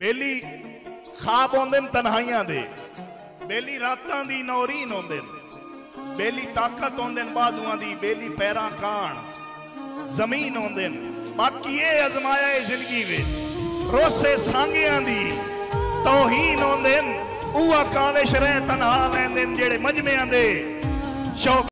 बेली खाब आउंदे तन्हाइयां दे, बेली रातां दी नौरीन आउंदे, बेली ताकत आउंदे बाजुआं दी, बेली पैरां कान जमीन आउंदे। बाकी ये अजमाया है जिंदगी विच रोसे सांगियां दी तौहीन आउंदे। उहा काविश रह तन्हा लैंदे जेड़े मजमियां दे शौक